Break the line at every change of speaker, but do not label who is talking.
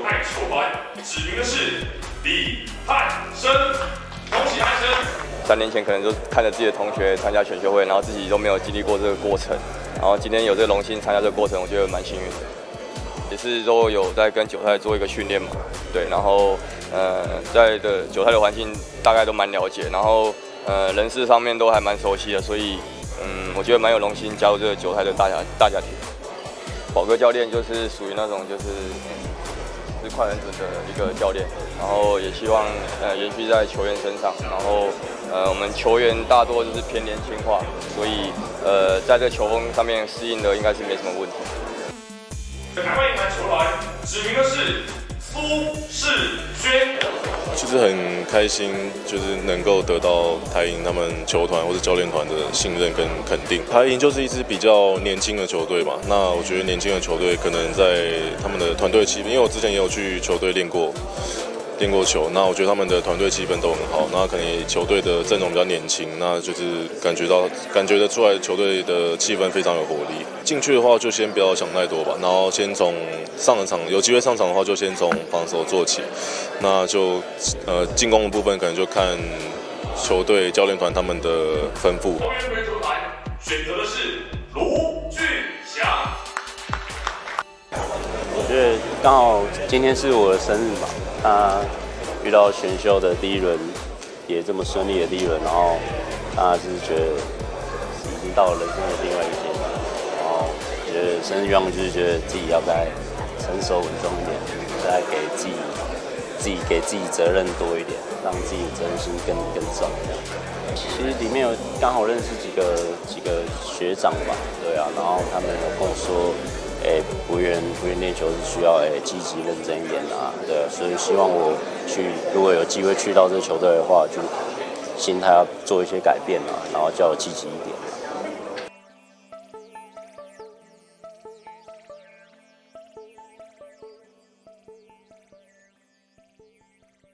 泰球团指名的是李汉生，恭喜汉生。
3年前可能就看着自己的同学参加选秀会，然后自己都没有经历过这个过程，然后今天有这个荣幸参加这个过程，我觉得蛮幸运的。也是都有在跟九泰做一个训练嘛，对，然后在的九泰的环境大概都蛮了解，然后人事上面都还蛮熟悉的，所以我觉得蛮有荣幸加入这个九泰的大家庭。宝哥教练就是属于那种就是快很准的一个教练，然后也希望延续在球员身上，然后我们球员大多就是偏年轻化，所以在这个球风上面适应的应该是没什么问题。
台湾银坛球团指名的是苏世轩。
其实很开心，就是能够得到台银他们球团或者教练团的信任跟肯定。台银就是一支比较年轻的球队嘛，那我觉得年轻的球队可能在他们的团队气氛，因为我之前也有去球队练过球，那我觉得他们的团队气氛都很好，那可能球队的阵容比较年轻，那就是感觉得出来球队的气氛非常有活力。进去的话就先不要想太多吧，然后先从上了场有机会上场的话就先从防守做起，那就进攻的部分可能就看球队教练团他们的吩咐。
桃园回球团选择的是卢俊祥。
我觉得刚好今天是我的生日嘛，他遇到选秀的第一轮，也这么顺利的第一轮，然后他就是觉得已经到了人生的另外一阶段，然后觉得生日愿望就是觉得自己要再成熟稳重一点，再给自己责任多一点，让自己的责任心更重。其实里面有刚好认识几个学长吧，对啊，然后他们有跟我说。不愿练球是需要积极认真一点啊，对，所以希望我如果有机会去到这个球队的话，就心态要做一些改变啊，然后叫我积极一点。